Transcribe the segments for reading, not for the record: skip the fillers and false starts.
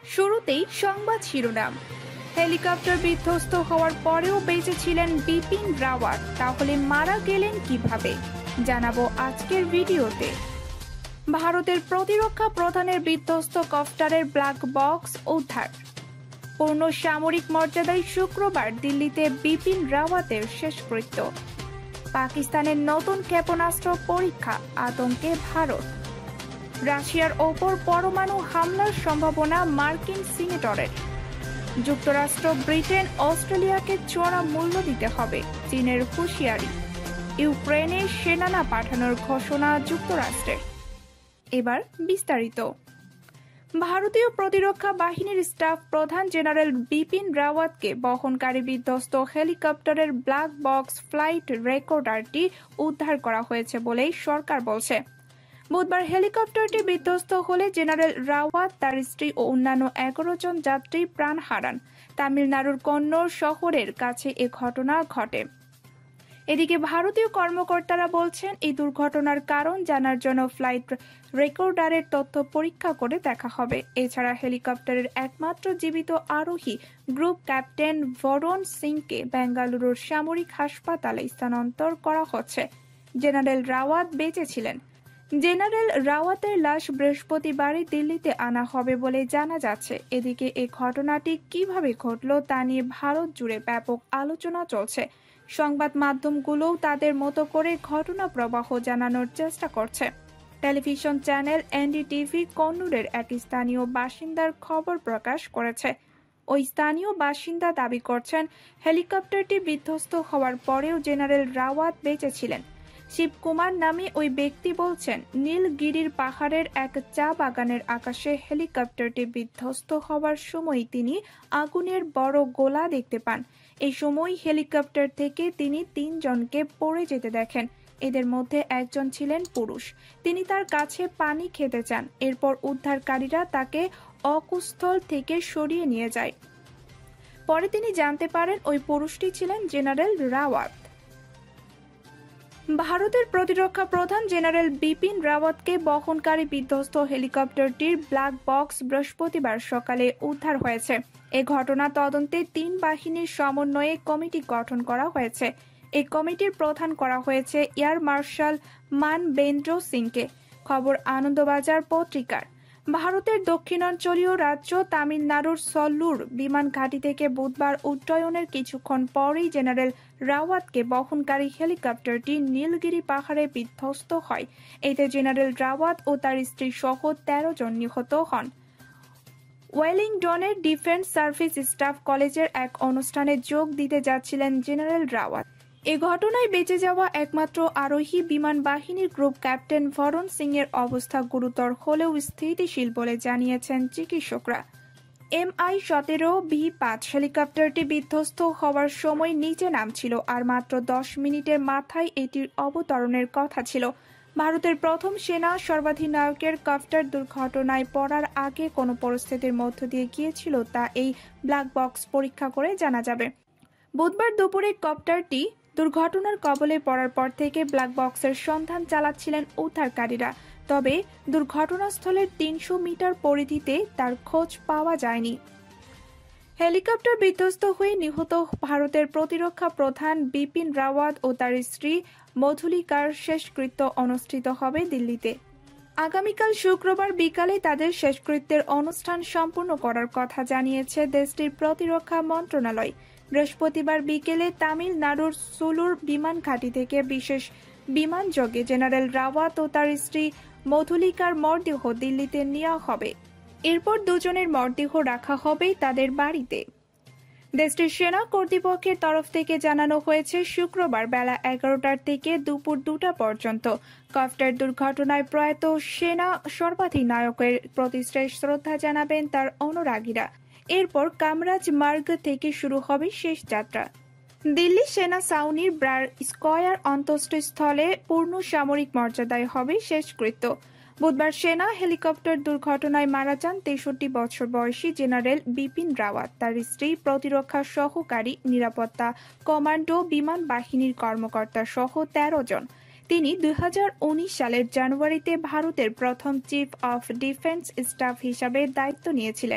শুরুতেই সংবাদ শিরোনাম। হেলিকপ্টার বিধ্বস্ত হওয়ার পরেও বেঁচে ছিলেন বিপিন রাওয়াত, তাহলে মারা গেলেন কিভাবে জানাবো আজকের ভিডিওতে। ভারতের প্রতিরক্ষা প্রধানের বিধ্বস্ত কপ্টারের ব্ল্যাক বক্স উদ্ধার। পূর্ণ সামরিক মর্যাদায় শুক্রবার দিল্লিতে বিপিন রাওয়াতের শেষকৃত্য। পাকিস্তানের নতুন ক্ষেপণাস্ত্র পরীক্ষা, আতঙ্কে ভারত। রাশিয়ার ওপর পরমাণু হামলার সম্ভাবনা মার্কিন সিনেটরের। যুক্তরাষ্ট্র, ব্রিটেন, অস্ট্রেলিয়াকে চড়া মূল্য দিতে হবে, চীনের হুঁশিয়ারি। ইউক্রেনে সেনা না পাঠানোর ঘোষণা যুক্তরাষ্ট্রের। এবার বিস্তারিত। ভারতীয় প্রতিরক্ষা বাহিনীর স্টাফ প্রধান জেনারেল বিপিন রাওয়াতকে বহনকারী বিধ্বস্ত হেলিকপ্টারের ব্ল্যাক বক্স ফ্লাইট রেকর্ডারটি উদ্ধার করা হয়েছে বলেই সরকার বলছে। বুধবার হেলিকপ্টারটি বিধ্বস্ত হলে জেনারেল রাওয়াত, তার স্ত্রী ও অন্যান্য 11 জন যাত্রী প্রাণ হারান। তামিলনাড়ুর কন্নড় শহরের কাছে এ ঘটনা ঘটে। এদিকে ভারতীয় কর্মকর্তারা বলছেন, এই দুর্ঘটনার কারণ জানার জন্য ফ্লাইট রেকর্ডারের তথ্য পরীক্ষা করে দেখা হবে। এছাড়া হেলিকপ্টারের একমাত্র জীবিত আরোহী গ্রুপ ক্যাপ্টেন বরুণ সিংকে বেঙ্গালুরুর সামরিক হাসপাতালে স্থানান্তর করা হচ্ছে। জেনারেল রাওয়াত বেঁচে ছিলেন। জেনারেল রাওয়াতের লাশ বৃহস্পতিবারই দিল্লিতে আনা হবে বলে জানা যাচ্ছে। এদিকে এই ঘটনাটি কিভাবে ঘটল তা নিয়ে ভারত জুড়ে ব্যাপক আলোচনা চলছে। সংবাদ মাধ্যমগুলোও তাদের মতো করে ঘটনা প্রবাহ জানানোর চেষ্টা করছে। টেলিভিশন চ্যানেল এনডিটিভি কন্নুরের এক স্থানীয় বাসিন্দার খবর প্রকাশ করেছে। ওই স্থানীয় বাসিন্দা দাবি করছেন, হেলিকপ্টারটি বিধ্বস্ত হওয়ার পরেও জেনারেল রাওয়াত বেঁচে ছিলেন। শিবকুমার নামে ওই ব্যক্তি বলছেন, নীলগিরির পাহাড়ের এক চা বাগানের আকাশে হেলিকপ্টারটি বিধ্বস্ত হওয়ার সময় তিনি আগুনের বড় গোলা দেখতে পান। এই সময় হেলিকপ্টার থেকে তিনি 3 জনকে পড়ে যেতে দেখেন। এদের মধ্যে একজন ছিলেন পুরুষ। তিনি তার কাছে পানি খেতে চান। এরপর উদ্ধারকারীরা তাকে অকুস্থল থেকে সরিয়ে নিয়ে যায়। পরে তিনি জানতে পারেন ওই পুরুষটি ছিলেন জেনারেল রাওয়াত। ভারতের প্রতিরক্ষা প্রধান জেনারেল বিপিন রাওয়াতকে বহনকারী বিধ্বস্ত হেলিকপ্টারটির ব্ল্যাক বক্স বৃহস্পতিবার সকালে উদ্ধার হয়েছে। এ ঘটনা তদন্তে 3 বাহিনীর সমন্বয়ে কমিটি গঠন করা হয়েছে। এই কমিটির প্রধান করা হয়েছে এয়ার মার্শাল মানবেন্দ্র সিংকে। খবর আনন্দবাজার পত্রিকার। ভারতের দক্ষিণাঞ্চলীয় রাজ্য তামিলনাড়ুর সল্লুর বিমান ঘাঁটি থেকে বুধবার উড্ডয়নের কিছুক্ষণ পরেই জেনারেল রাওয়াতকে বহনকারী হেলিকপ্টারটি নীলগিরি পাহাড়ে বিধ্বস্ত হয়। এতে জেনারেল রাওয়াত ও তার স্ত্রী সহ 13 জন নিহত হন। ওয়েলিংটনের ডিফেন্স সার্ভিস স্টাফ কলেজের এক অনুষ্ঠানে যোগ দিতে যাচ্ছিলেন জেনারেল রাওয়াত। এ ঘটনায় বেঁচে যাওয়া একমাত্র আরোহী বিমান বাহিনীর গ্রুপ ক্যাপ্টেন বরুণ সিং এর অবস্থা গুরুতর হলেও স্থিতিশীল বলে জানিয়েছেন চিকিৎসকরা। MI-17V5 হেলিকপ্টারটি বিধ্বস্ত হওয়ার সময় নিচে নামছিল, আর মাত্র 10 মিনিটের মাথায় এটির অবতরণের কথা ছিল। ভারতের প্রথম সেনা সর্বাধিনায়কের কপ্টার দুর্ঘটনায় পড়ার আগে কোনো পরিস্থিতির মধ্য দিয়ে গিয়েছিল তা এই ব্ল্যাক বক্স পরীক্ষা করে জানা যাবে। বুধবার দুপুরে কপ্টারটি দুর্ঘটনার কবলে পড়ার পর থেকে ব্ল্যাক বক্সের সন্ধান চালাচ্ছিলেন উদ্ধারকারীরা। তবে দুর্ঘটনাস্থলের 300 মিটার পরিধিতে তার খোঁজ পাওয়া যায়নি। হেলিকপ্টার বিধ্বস্ত হয়ে নিহত ভারতের প্রতিরক্ষা প্রধান বিপিন রাওয়াত ও তার স্ত্রী মধুলিকার শেষকৃত্য অনুষ্ঠিত হবে দিল্লিতে। আগামীকাল শুক্রবার বিকালে তাদের শেষকৃত্যের অনুষ্ঠান সম্পূর্ণ করার কথা জানিয়েছে দেশটির প্রতিরক্ষা মন্ত্রণালয়। বৃহস্পতিবার বিকেলে তামিলনাড়ুর সুলুর বিমান ঘাঁটি থেকে বিশেষ বিমানযোগে জেনারেল রাওয়াত ও তার স্ত্রী মধুলিকার মরদেহ দিল্লিতে নেওয়া হবে। এরপর দুজনের মরদেহ রাখা হবে তাদের বাড়িতে। দেশটির সেনা কর্তৃপক্ষের তরফ থেকে জানানো হয়েছে, শুক্রবার বেলা 11টার থেকে দুপুর 2টা পর্যন্ত কপ্টার দুর্ঘটনায় প্রয়াত সেনা সর্বাধিনায়কের প্রতি শ্রদ্ধা জানাবেন তার অনুরাগীরা। এরপর কামরাজ মার্গ থেকে শুরু হবে শেষ যাত্রা। দিল্লি সেনা ছাউনির ব্রার স্কয়ার অন্তস্থস্থলে পূর্ণ সামরিক মর্যাদায় হবে শেষকৃত্য। বুধবার সেনা হেলিকপ্টার দুর্ঘটনায় মারা যান 63 বছর বয়সী জেনারেল বিপিন রাওয়াত, তার স্ত্রী, প্রতিরক্ষা সহকারী, নিরাপত্তা কমান্ডো, বিমান বাহিনীর কর্মকর্তা সহ 13 জন। তিনি 2019 সালের জানুয়ারিতে ভারতের প্রথম চিফ অফ ডিফেন্স স্টাফ হিসাবে দায়িত্ব নিয়েছিলেন।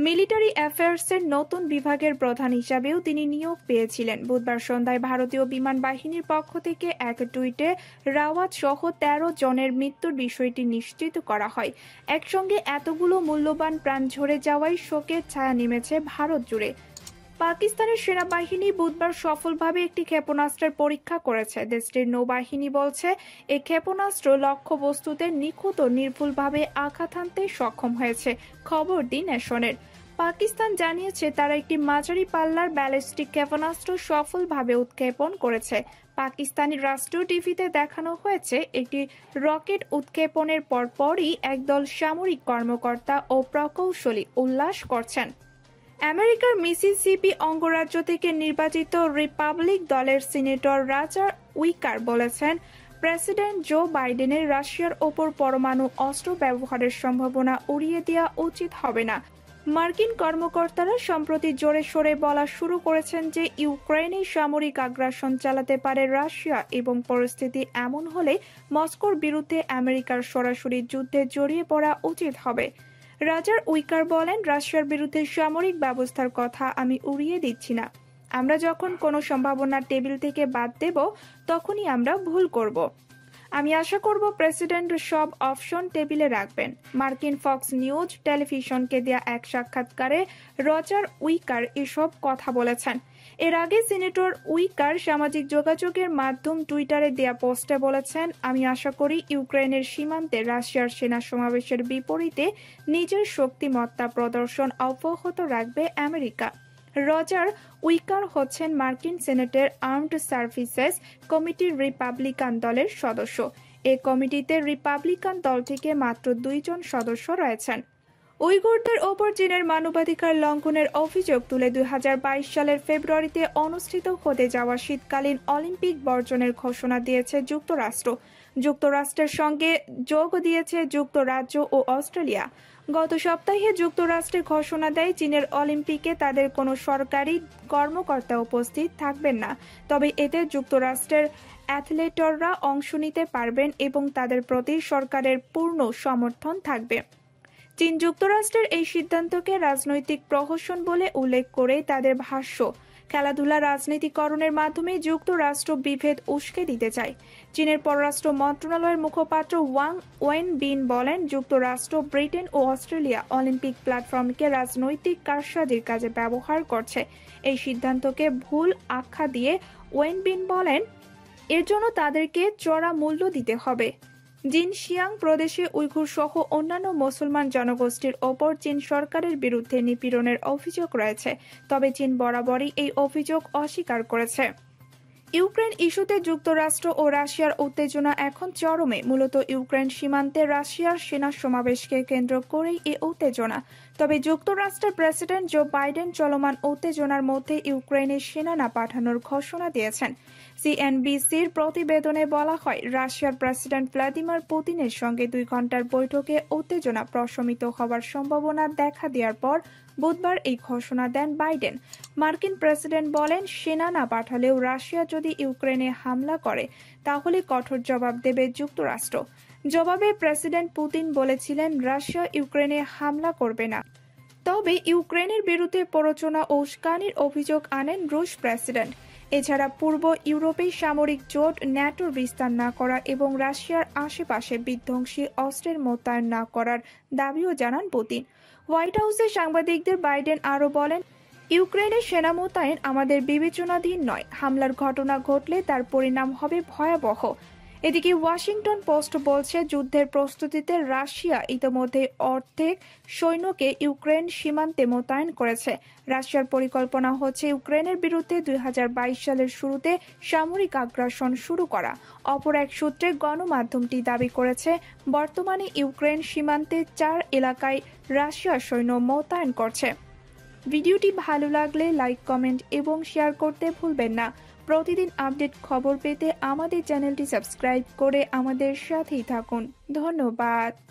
মিলিটারি অ্যাফেয়ার্সের নতুন বিভাগের প্রধান হিসাবেও তিনি নিয়োগ পেয়েছিলেন। বুধবার সন্ধ্যায় ভারতীয় বিমান বাহিনীর পক্ষ থেকে এক টুইটে রাওয়াত সহ ১৩ জনের মৃত্যুর বিষয়টি নিশ্চিত করা হয়। একসঙ্গে এতগুলো মূল্যবান প্রাণ ঝরে যাওয়ায় শোকের ছায়া নেমেছে ভারত জুড়ে। পাকিস্তানের সেনাবাহিনী বুধবার সফলভাবে একটি ক্ষেপণাস্ত্রের পরীক্ষা করেছে। দেশটির নৌবাহিনী বলছে এই ক্ষেপণাস্ত্র লক্ষ্যবস্তুতে নিখুঁত ও নির্ভুলভাবে আঘাত হানতে সক্ষম হয়েছে। খবর দি নেশনের। পাকিস্তান জানিয়েছে তারা একটি মাঝারি পাল্লার ব্যালিস্টিক ক্ষেপণাস্ত্র সফলভাবে উৎক্ষেপণ করেছে। পাকিস্তানি রাষ্ট্রীয় টিভিতে দেখানো হয়েছে একটি রকেট উৎক্ষেপণের পরপরই একদল সামরিক কর্মকর্তা ও প্রকৌশলী উল্লাস করছেন। আমেরিকার মিসিসিপি অঙ্গরাজ্য থেকে নির্বাচিত রিপাবলিক দলের সিনেটর রজার উইকার বলেছেন, প্রেসিডেন্ট জো বাইডেনের রাশিয়ার ওপর পরমাণু অস্ত্র ব্যবহারের সম্ভাবনা উড়িয়ে দেওয়া উচিত হবে না। মার্কিন কর্মকর্তারা সম্প্রতি জোরে সোরে বলা শুরু করেছেন যে ইউক্রেনে সামরিক আগ্রাসন চালাতে পারে রাশিয়া এবং পরিস্থিতি এমন হলে মস্কোর বিরুদ্ধে আমেরিকার সরাসরি যুদ্ধে জড়িয়ে পড়া উচিত হবে। রজার উইকার বলেন, রাশিয়ার বিরুদ্ধে সামরিক ব্যবস্থার কথা আমি উড়িয়ে দিচ্ছি না। আমরা যখন কোনো সম্ভাবনা টেবিল থেকে বাদ দেব তখনই আমরা ভুল করব। আমি আশা করব প্রেসিডেন্ট সব অপশন টেবিলে রাখবেন। মার্কিন ফক্স নিউজ টেলিভিশনকে দেয়া এক সাক্ষাৎকারে রজার উইকার এসব কথা বলেছেন। এর আগে সিনেটর উইকার সামাজিক যোগাযোগের মাধ্যম টুইটারে দেয়া পোস্টে বলেছেন, আমি আশা করি ইউক্রেনের সীমান্তে রাশিয়ার সেনা সমাবেশের বিপরীতে নিজের শক্তিমত্তা প্রদর্শন অব্যাহত রাখবে আমেরিকা। রজার উইকার হচ্ছেন মার্কিন সেনেটের আর্মড সার্ভিসেস কমিটির রিপাবলিকান দলের সদস্য। এই কমিটিতে রিপাবলিকান দল থেকে মাত্র 2 জন সদস্য রয়েছেন। উইঘুরদের ওপর চীনের মানবাধিকার লঙ্ঘনের অভিযোগ তুলে 2022 সালের ফেব্রুয়ারিতে অনুষ্ঠিত হতে যাওয়া শীতকালীন অলিম্পিক বর্জনের ঘোষণা দিয়েছে যুক্তরাষ্ট্র। যুক্তরাষ্ট্রের সঙ্গে যোগ দিয়েছে যুক্তরাজ্য ও অস্ট্রেলিয়া। গত সপ্তাহে যুক্তরাষ্ট্রে ঘোষণা দেয় চীনের অলিম্পিকে তাদের কোনো সরকারি কর্মকর্তা উপস্থিত থাকবেন না, তবে এতে যুক্তরাষ্ট্রের অ্যাথলেটরা অংশ নিতে পারবেন এবং তাদের প্রতি সরকারের পূর্ণ সমর্থন থাকবে। চীন যুক্তরাষ্ট্রের এই সিদ্ধান্তকে রাজনৈতিক প্রহসন বলে উল্লেখ করে তাদের ভাষ্য, খেলাধুলা রাজনীতিকরণের মাধ্যমে যুক্তরাষ্ট্র বিভেদ উস্কে দিতে চায়। চীনের পররাষ্ট্র মন্ত্রণালয়ের মুখপাত্র ওয়াং ওয়েনবিন বলেন, যুক্তরাষ্ট্র, ব্রিটেন ও অস্ট্রেলিয়া অলিম্পিক প্ল্যাটফর্মকে রাজনৈতিক কারসাজির কাজে ব্যবহার করছে। এই সিদ্ধান্তকে ভুল আখ্যা দিয়ে ওয়েনবিন বলেন, এর জন্য তাদেরকে চড়া মূল্য দিতে হবে। জিনশিয়াং প্রদেশে উইঘুর সহ অন্যান্য মুসলমান জনগোষ্ঠীর ওপর চীন সরকারের বিরুদ্ধে নিপীড়নের অভিযোগ রয়েছে, তবে চীন বরাবরই এই অভিযোগ অস্বীকার করেছে। ইউক্রেন ইস্যুতে যুক্তরাষ্ট্র ও রাশিয়ার উত্তেজনা এখন চরমে। মূলত ইউক্রেন সীমান্তে রাশিয়ার সেনা সমাবেশকে কেন্দ্র করেই এই উত্তেজনা। তবে যুক্তরাষ্ট্রের প্রেসিডেন্ট জো বাইডেন চলমান উত্তেজনার মধ্যে ইউক্রেনে সেনা না পাঠানোর ঘোষণা দিয়েছেন। সিএনবিসির প্রতিবেদনে বলা হয়, রাশিয়ার প্রেসিডেন্ট ভ্লাদিমির পুতিনের সঙ্গে 2 ঘণ্টার বৈঠকে উত্তেজনা প্রশমিত হওয়ার সম্ভাবনা দেখা দেওয়ার পর বুধবার এই ঘোষণা দেন বাইডেন। মার্কিন প্রেসিডেন্ট বলেন, সেনা না পাঠালেও রাশিয়া যদি ইউক্রেনে হামলা করে তাহলে কঠোর জবাব দেবে যুক্তরাষ্ট্র। জবাবে প্রেসিডেন্ট পুতিন বলেছিলেন, রাশিয়া ইউক্রেনে হামলা করবে না। তবে ইউক্রেনের বিরুদ্ধে প্ররোচনা ও উস্কানির অভিযোগ আনেন রুশ প্রেসিডেন্ট। এছাড়া পূর্ব ইউরোপে সামরিক জোট ন্যাটোর বিস্তার না করা এবং রাশিয়ার আশেপাশে বিধ্বংসী অস্ত্রের মোতায়েন না করার দাবিও জানান পুতিন। হোয়াইট হাউসে সাংবাদিকদের বাইডেন আরও বলেন, ইউক্রেনের সেনা মোতায়েন আমাদের বিবেচনাধীন নয়। হামলার ঘটনা ঘটলে তার পরিণাম হবে ভয়াবহ। এদিকে ওয়াশিংটন পোস্ট বলছে, যুদ্ধের প্রস্তুতিতে রাশিয়া ইতিমধ্যে অর্ধেক সৈন্যকে ইউক্রেন সীমান্তে মোতায়েন করেছে। রাশিয়ার পরিকল্পনা হচ্ছে ইউক্রেনের বিরুদ্ধে 2022 সালের শুরুতে সামরিক আগ্রাসন শুরু করা। অপর এক সূত্রে গণমাধ্যমটি দাবি করেছে, বর্তমানে ইউক্রেন সীমান্তে 4 এলাকায় রাশিয়ার সৈন্য মোতায়েন করছে। ভিডিওটি ভালো লাগলে লাইক, কমেন্ট এবং শেয়ার করতে ভুলবেন না। প্রতিদিন আপডেট খবর পেতে আমাদের চ্যানেলটি সাবস্ক্রাইব করে আমাদের সাথেই থাকুন। ধন্যবাদ।